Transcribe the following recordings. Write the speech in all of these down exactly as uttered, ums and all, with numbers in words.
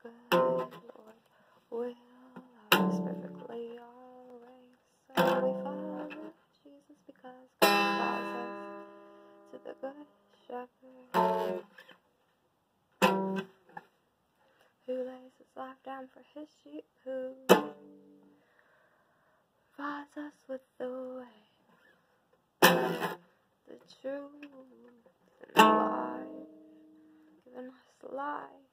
good Lord will love us perfectly always. So we follow Jesus because God calls us to the good shepherd who lays his life down for his sheep, who provides us with the way, the truth, and the life, giving us light.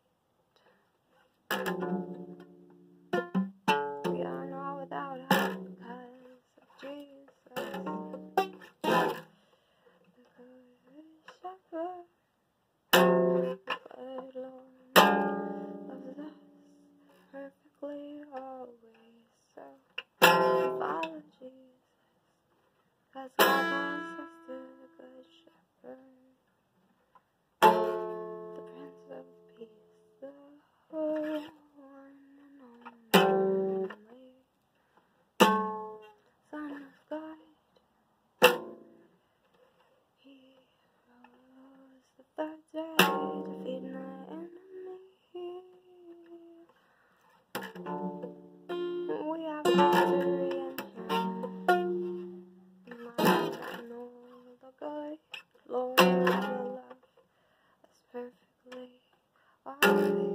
We are not without hope because of Jesus, the good shepherd, the good Lord loves us perfectly always. So we follow Jesus, cause God calls us to the good shepherd, the Prince of Peace, the one and only Son of God. He rose the third day, defeating the enemy. We have victory in Him. I know the good Lord will love us perfectly always.